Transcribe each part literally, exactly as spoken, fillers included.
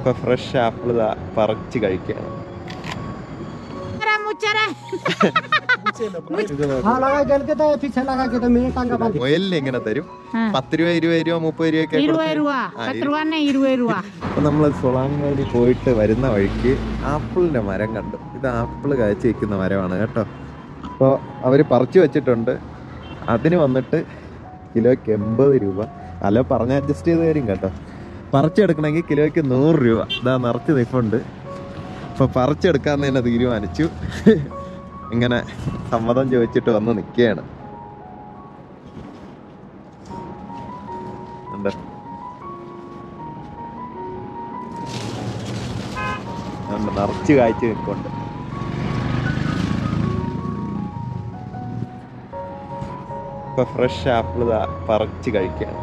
ഇപ്പൊ fresh apple പറിച്ച് കഴിക്കുകയാണ്. മുയലിന് എങ്ങനെ തരും? പത്ത് രൂപ ഇരുപത് രൂപ മുപ്പത് രൂപ. അപ്പൊ നമ്മള് സൊളാങ്ങാലി പോയിട്ട് വരുന്ന വഴിക്ക് ആപ്പിളിന്റെ മരം കണ്ടു. ഇത് ആപ്പിള് കാഴ്ച വെക്കുന്ന മരമാണ് കേട്ടോ. അപ്പോൾ അവര് പറിച്ചു വെച്ചിട്ടുണ്ട്. അതിന് വന്നിട്ട് കിലോയ്ക്ക് എൺപത് രൂപ. അല്ല പറഞ്ഞ അഡ്ജസ്റ്റ് ചെയ്ത് തരും കേട്ടോ. പറിച്ചെടുക്കണമെങ്കിൽ കിലോയ്ക്ക് നൂറ് രൂപ. ഇതാ നിറച്ച് നിൽപ്പുണ്ട്. അപ്പൊ പറിച്ചെടുക്കാന്ന് തന്നെ തീരുമാനിച്ചു. ഇങ്ങനെ സമ്മതം ചോദിച്ചിട്ട് വന്ന് നിൽക്കുകയാണ്. നിറച്ച് കാഴ്ച നിൽക്കുന്നുണ്ട്. ഇപ്പൊ ഫ്രഷ് ആപ്പിൾ പറിച്ച് കഴിക്കുകയാണ്.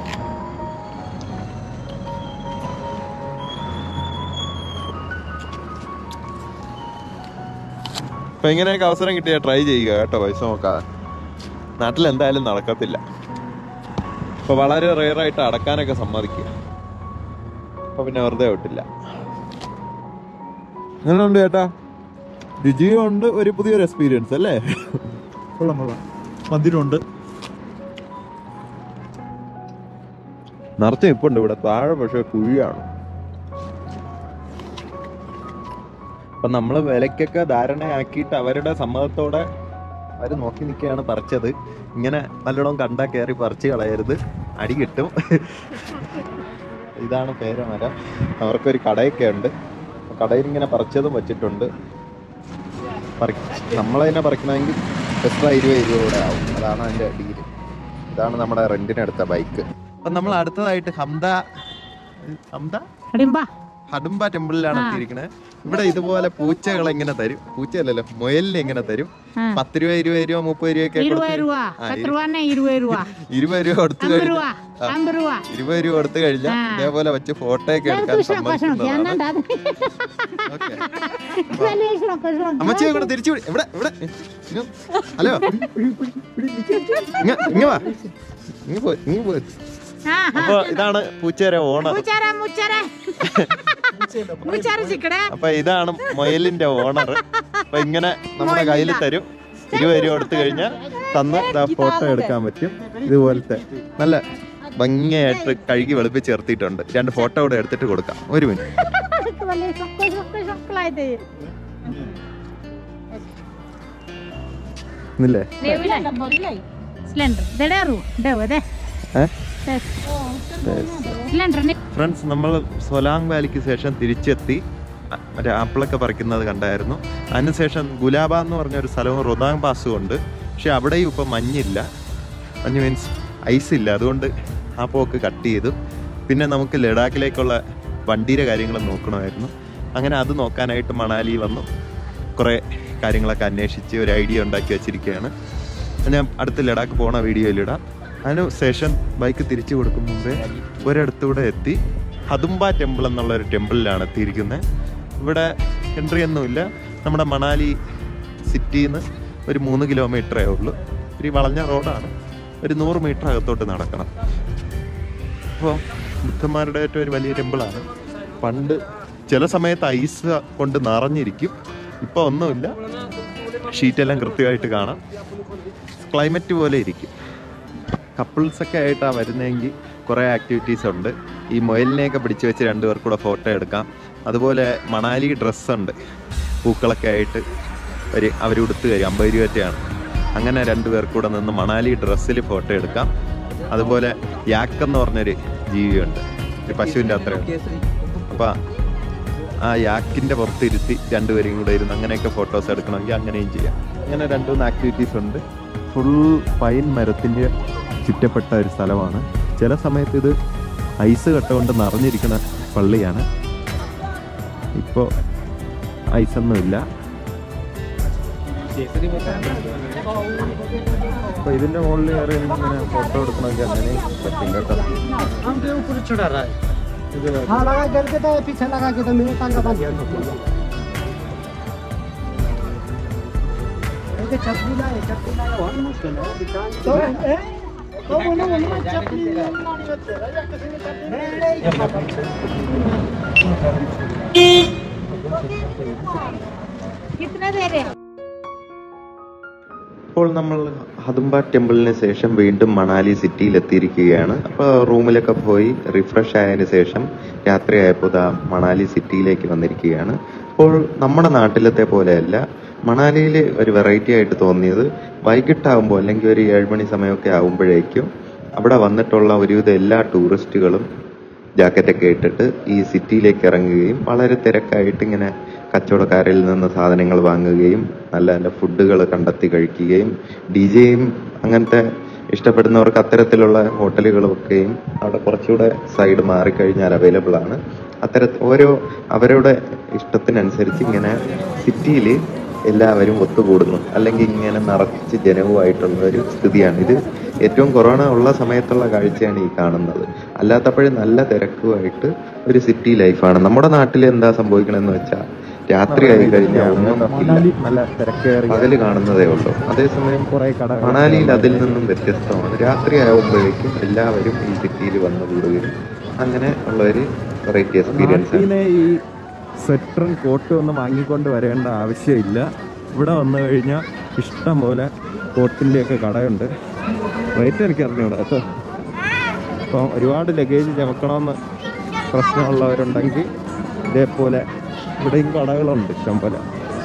അപ്പൊ ഇങ്ങനെയൊക്കെ അവസരം കിട്ടിയാൽ ട്രൈ ചെയ്യുക കേട്ടോ. പൈസ നോക്കാതെ. നാട്ടിൽ എന്തായാലും നടക്കത്തില്ല. അപ്പൊ വളരെ റെയറായിട്ട് അടക്കാനൊക്കെ സമ്മതിക്കുക. അപ്പൊ പിന്നെ വെറുതെ വിട്ടില്ല. അങ്ങനെയുണ്ട് ചേട്ടാ. രുചിയുണ്ട്. ഒരു പുതിയൊരു എക്സ്പീരിയൻസ് അല്ലേ? മധുരമുണ്ട്. നിറച്ച് നിൽപ്പുണ്ട് ഇവിടെ താഴെ. പക്ഷെ കുഴിയാണ്. അപ്പൊ നമ്മള് വിലക്കൊക്കെ ധാരണയാക്കിയിട്ട് അവരുടെ സമ്മതത്തോടെ അവര് നോക്കി നിൽക്കുകയാണ് പറിച്ചത്. ഇങ്ങനെ നല്ലോണം കണ്ടാ കയറി പറിച്ച് കളയരുത്, അടി കിട്ടും. ഇതാണ് പേരമരം. അവർക്കൊരു കടയൊക്കെ ഉണ്ട്. കടയിൽ ഇങ്ങനെ പറിച്ചതും വെച്ചിട്ടുണ്ട്. പറി നമ്മളതിനെ പറിക്കണമെങ്കിൽ എക്സ്ട്രാ ഇരുപത് രൂപ കൂടെ ആവും. അതാണ് അതിൻ്റെ ഡീല്. ഇതാണ് നമ്മുടെ റെന്റിനെടുത്ത ബൈക്ക്. അപ്പം നമ്മൾ അടുത്തതായിട്ട് ഹംദ ഹംദ ഹഡുംബ ടെമ്പിളിലാണ് എത്തിയിരിക്കുന്നത്. ഇവിടെ ഇതുപോലെ പൂച്ചകൾ എങ്ങനെ തരും? പൂച്ചയല്ലല്ലോ, മുയലിന് എങ്ങനെ തരും? പത്ത് രൂപ ഇരുപത് രൂപ മുപ്പത് രൂപയൊക്കെ ഇരുപത് രൂപ കൊടുത്തു കഴിഞ്ഞാൽ ഇരുപത് രൂപ കൊടുത്തു കഴിഞ്ഞാൽ ഇതേപോലെ വെച്ച് ഫോട്ടോ ഒക്കെ എടുക്കാൻ സമ്മതിക്കുന്നതാണ്. അമ്മച്ചിയെ കൂടെ തിരിച്ചു ഇവിടെ ഇവിടെ ഹലോ ഇങ്ങ വാ ഇങ്ങ് പോ ഇങ്ങ് പോ. അപ്പൊ ഇതാണ് പൂച്ചേരെ ഓണർ. അപ്പൊ ഇതാണ് മുയലിന്റെ ഓണർ. അപ്പൊ ഇങ്ങനെ നമ്മുടെ കയ്യിൽ തരും. ഇരുപത് രൂപ കൊടുത്തു കഴിഞ്ഞാൽ തന്ന് ഫോട്ടോ എടുക്കാൻ പറ്റും. ഇതുപോലത്തെ നല്ല ഭംഗിയായിട്ട് കഴുകി വെളുപ്പിച്ച് ചേർത്തിട്ടുണ്ട്. രണ്ട് ഫോട്ടോ കൂടെ എടുത്തിട്ട് കൊടുക്കാം. ഒരു മിനിറ്റ്. ഫ്രണ്ട്സ്, നമ്മൾ സൊലാങ് വാലിക്ക് ശേഷം തിരിച്ചെത്തി. മറ്റേ ആപ്പിളൊക്കെ പറിക്കുന്നത് കണ്ടായിരുന്നു. അതിനുശേഷം ഗുലാബ എന്ന് പറഞ്ഞൊരു സ്ഥലവും റോത്താങ് പാസും ഉണ്ട്. പക്ഷെ അവിടെയും ഇപ്പം മഞ്ഞില്ല. മഞ്ഞ് മീൻസ് ഐസ് ഇല്ല. അതുകൊണ്ട് ആ പോക്ക് കട്ട് ചെയ്തു. പിന്നെ നമുക്ക് ലഡാക്കിലേക്കുള്ള വണ്ടിയുടെ കാര്യങ്ങൾ നോക്കണമായിരുന്നു. അങ്ങനെ അത് നോക്കാനായിട്ട് മണാലി വന്നു. കുറേ കാര്യങ്ങളൊക്കെ അന്വേഷിച്ച് ഒരു ഐഡിയ ഉണ്ടാക്കി വെച്ചിരിക്കുകയാണ്. ഞാൻ അടുത്ത് ലഡാക്ക് പോണ വീഡിയോയിലിടാം. അതിന് ശേഷം ബൈക്ക് തിരിച്ചു കൊടുക്കും മുമ്പേ ഒരിടത്തൂടെ എത്തി. ഹദുംബ ടെമ്പിൾ എന്നുള്ളൊരു ടെമ്പിളിലാണ് എത്തിയിരിക്കുന്നത്. ഇവിടെ എൻട്രി ഒന്നുമില്ല. നമ്മുടെ മണാലി സിറ്റിയിൽ നിന്ന് ഒരു മൂന്ന് കിലോമീറ്ററേ ഉള്ളൂ. ഒരു വളഞ്ഞ റോഡാണ്. ഒരു നൂറ് മീറ്റർ അകത്തോട്ട് നടക്കണം. അപ്പോൾ ബുദ്ധന്മാരുടെ ഏറ്റവും ഒരു വലിയ ടെമ്പിളാണ്. പണ്ട് ചില സമയത്ത് ഐസ് കൊണ്ട് നിറഞ്ഞിരിക്കും. ഇപ്പോൾ ഒന്നുമില്ല. ഷീറ്റെല്ലാം കൃത്യമായിട്ട് കാണാം. ക്ലൈമറ്റ് പോലെ ഇരിക്കും. കപ്പിൾസൊക്കെ ആയിട്ടാണ് വരുന്നതെങ്കിൽ കുറേ ആക്ടിവിറ്റീസ് ഉണ്ട്. ഈ മുയലിനെയൊക്കെ പിടിച്ച് വെച്ച് രണ്ടുപേർ കൂടെ ഫോട്ടോ എടുക്കാം. അതുപോലെ മണാലി ഡ്രസ്സുണ്ട്. പൂക്കളൊക്കെ ആയിട്ട് ഒരു അവരുടുത്ത് തരും. അമ്പത് രൂപയാണ്. അങ്ങനെ രണ്ടുപേർ കൂടെ നിന്ന് മണാലി ഡ്രസ്സിൽ ഫോട്ടോ എടുക്കാം. അതുപോലെ യാക്ക് എന്ന് പറഞ്ഞൊരു ജീവിയുണ്ട്, ഒരു പശുവിൻ്റെ അത്രയും. അപ്പം ആ യാക്കിൻ്റെ പുറത്തിരുത്തി രണ്ടുപേരും കൂടെ ഇരുന്ന് അങ്ങനെയൊക്കെ ഫോട്ടോസ് എടുക്കണമെങ്കിൽ അങ്ങനെയും ചെയ്യാം. അങ്ങനെ രണ്ട് മൂന്ന് ആക്ടിവിറ്റീസ് ഉണ്ട്. ഫുൾ പൈൻ മരത്തിൻ്റെ ചുറ്റപ്പെട്ട ഒരു സ്ഥലമാണ്. ചില സമയത്ത് ഇത് ഐസ് കട്ട കൊണ്ട് നിറഞ്ഞിരിക്കുന്ന പള്ളിയാണ്. ഇപ്പോൾ ഐസൊന്നുമില്ല. അപ്പോൾ ഇതിൻ്റെ മുകളിൽ കയറി ഇങ്ങനെ ഫോട്ടോ എടുക്കണമെങ്കിൽ അങ്ങനെ പറ്റും കേട്ടോ. ഇപ്പോൾ നമ്മൾ ഹദുംബ ടെമ്പിളിന് ശേഷം വീണ്ടും മണാലി സിറ്റിയിൽ എത്തിയിരിക്കുകയാണ്. അപ്പോൾ റൂമിലൊക്കെ പോയി റിഫ്രഷ് ആയതിനു ശേഷം രാത്രിയായപ്പോൾ ദാ മണാലി സിറ്റിയിലേക്ക് വന്നിരിക്കുകയാണ്. അപ്പോൾ നമ്മുടെ നാട്ടിലത്തെ പോലെയല്ല, മണാലിയിൽ ഒരു വെറൈറ്റി ആയിട്ട് തോന്നിയത് വൈകിട്ടാകുമ്പോൾ അല്ലെങ്കിൽ ഒരു ഏഴുമണി സമയമൊക്കെ ആകുമ്പോഴേക്കും അവിടെ വന്നിട്ടുള്ള ഒരുവിധം എല്ലാ ടൂറിസ്റ്റുകളും ജാക്കറ്റൊക്കെ ഇട്ടിട്ട് ഈ സിറ്റിയിലേക്ക് ഇറങ്ങുകയും വളരെ തിരക്കായിട്ട് ഇങ്ങനെ കച്ചവടക്കാരിൽ നിന്ന് സാധനങ്ങൾ വാങ്ങുകയും നല്ല നല്ല ഫുഡുകൾ കണ്ടെത്തി കഴിക്കുകയും ഡി ജെയും അങ്ങനത്തെ ഇഷ്ടപ്പെടുന്നവർക്ക് അത്തരത്തിലുള്ള ഹോട്ടലുകളൊക്കെയും അവിടെ കുറച്ചുകൂടെ സൈഡ് മാറിക്കഴിഞ്ഞാൽ അവൈലബിൾ ആണ്. അത്തരത്തിൽ ഓരോ അവരുടെ ഇഷ്ടത്തിനനുസരിച്ച് ഇങ്ങനെ സിറ്റിയിൽ എല്ലാവരും ഒത്തുകൂടുന്നു, അല്ലെങ്കിൽ ഇങ്ങനെ നിറച്ച് ജനവുമായിട്ടുള്ള ഒരു സ്ഥിതിയാണ് ഇത്. ഏറ്റവും കൊറോണ ഉള്ള സമയത്തുള്ള കാഴ്ചയാണ് ഈ കാണുന്നത്. അല്ലാത്തപ്പോഴും നല്ല തിരക്കുമായിട്ട് ഒരു സിറ്റി ലൈഫാണ്. നമ്മുടെ നാട്ടിൽ എന്താ സംഭവിക്കണമെന്ന് വെച്ചാൽ രാത്രി ആയി കഴിഞ്ഞാൽ പകല് കാണുന്നതേ ഉള്ളൂ. അതേസമയം മണാലിയിൽ അതിൽ നിന്നും വ്യത്യസ്തമാണ്. രാത്രി ആകുമ്പോഴേക്കും എല്ലാവരും ഈ സിറ്റിയിൽ വന്നു കൂടുകയും അങ്ങനെ ഉള്ള ഒരു വെറൈറ്റി എക്സ്പീരിയൻസ്. ഈ സ്വെറ്ററും കോട്ടും ഒന്നും വാങ്ങിക്കൊണ്ട് വരേണ്ട ആവശ്യമില്ല. ഇവിടെ വന്നു കഴിഞ്ഞാൽ ഇഷ്ടം പോലെ കോട്ടിൻ്റെയൊക്കെ കടയുണ്ട്. റേറ്റ് എനിക്ക് അറിഞ്ഞൂടാ കേട്ടോ. അപ്പം ഒരുപാട് ലഗേജ് ചമക്കണമെന്ന് പ്രശ്നമുള്ളവരുണ്ടെങ്കിൽ ഇതേപോലെ ഇവിടെയും കടകളുണ്ട് ഇഷ്ടം പോലെ.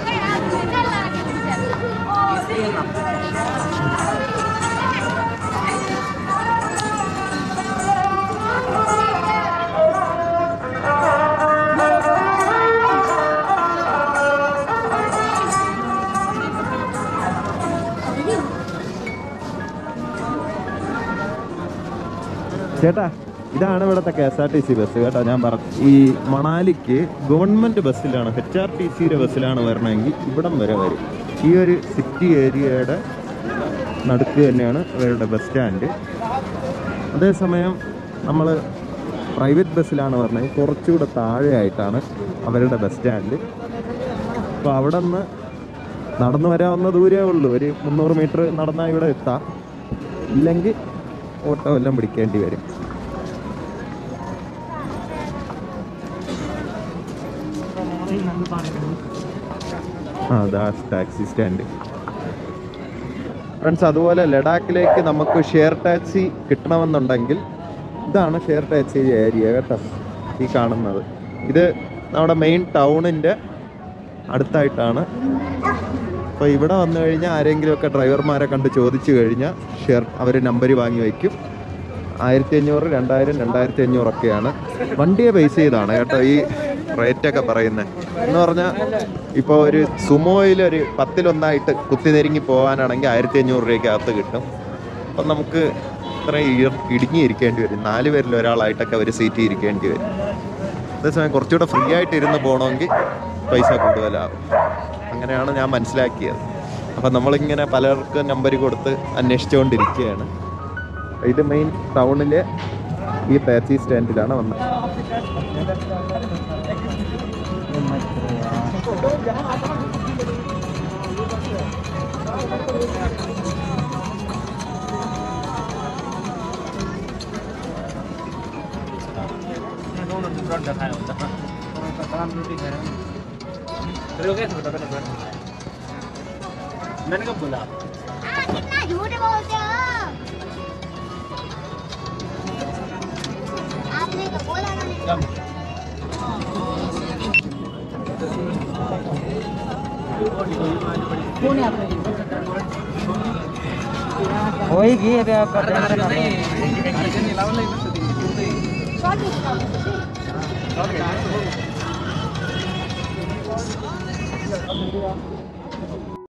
ചേട്ടാ, ഇതാണ് ഇവിടുത്തെ K S R T C bus കേട്ടോ. ഞാൻ പറഞ്ഞു, ഈ മണാലിക്ക് ഗവൺമെൻറ് ബസ്സിലാണ്, എച്ച് ആർ ടി സിയുടെ ബസ്സിലാണ് വരണമെങ്കിൽ ഇവിടം വരെ വരും. ഈ ഒരു സിറ്റി ഏരിയയുടെ നടുക്ക് തന്നെയാണ് ഇവരുടെ ബസ് സ്റ്റാൻഡ്. അതേസമയം നമ്മൾ പ്രൈവറ്റ് ബസ്സിലാണ് പറഞ്ഞത് കുറച്ചുകൂടെ താഴെയായിട്ടാണ് അവരുടെ ബസ് സ്റ്റാൻഡ്. അപ്പോൾ അവിടെ നിന്ന് നടന്നു വരാവുന്ന ദൂരമേ ഉള്ളൂ. ഒരു മുന്നൂറ് മീറ്റർ നടന്നാൽ ഇവിടെ എത്താം. ഇല്ലെങ്കിൽ ഓട്ടോ എല്ലാം പിടിക്കേണ്ടി വരും. ആ അതാ ടാക്സി സ്റ്റാൻഡ് ഫ്രണ്ട്സ്. അതുപോലെ ലഡാക്കിലേക്ക് നമുക്ക് ഷെയർ ടാക്സി കിട്ടണമെന്നുണ്ടെങ്കിൽ ഇതാണ് ഷെയർ ടാക്സി ഏരിയ കേട്ടോ, ഈ കാണുന്നത്. ഇത് നമ്മുടെ മെയിൻ ടൗണിൻ്റെ അടുത്തായിട്ടാണ്. അപ്പോൾ ഇവിടെ വന്നു കഴിഞ്ഞാൽ ആരെങ്കിലുമൊക്കെ ഡ്രൈവർമാരെ കണ്ട് ചോദിച്ചു കഴിഞ്ഞാൽ ഷെയർ അവർ നമ്പർ വാങ്ങി വയ്ക്കും. ആയിരത്തി അഞ്ഞൂറ് രണ്ടായിരം രണ്ടായിരത്തി അഞ്ഞൂറൊക്കെയാണ്. വണ്ടിയെ ബേസ് ചെയ്താണ് കേട്ടോ ഈ റേറ്റൊക്കെ പറയുന്നത്. എന്ന് പറഞ്ഞാൽ ഇപ്പോൾ ഒരു സുമോയിൽ ഒരു പത്തിലൊന്നായിട്ട് കുത്തിനെരുങ്ങി പോകാനാണെങ്കിൽ ആയിരത്തി അഞ്ഞൂറ് രൂപയ്ക്കകത്ത് കിട്ടും. അപ്പം നമുക്ക് ഇത്രയും ഇടുങ്ങിയിരിക്കേണ്ടി വരും. നാല് പേരിൽ ഒരാളായിട്ടൊക്കെ ഒരു സീറ്റിൽ ഇരിക്കേണ്ടി വരും. അതേസമയം കുറച്ചുകൂടെ ഫ്രീ ആയിട്ട് ഇരുന്ന് പോകണമെങ്കിൽ പൈസ കൂടുതലാകും. അങ്ങനെയാണ് ഞാൻ മനസ്സിലാക്കിയത്. അപ്പം നമ്മളിങ്ങനെ പലർക്കും നമ്പർ കൊടുത്ത് അന്വേഷിച്ചുകൊണ്ടിരിക്കുകയാണ്. ഇത് മെയിൻ ടൗണിലെ ഈ ടാക്സി സ്റ്റാൻഡിലാണ് വന്നത്. मैंने कब बोला कितना झूठ बोलते हो आपने कब बोला ना कौन है आपने होएगी अबे आप टेंशन ना लो अर्जन लावला सॉरी ओके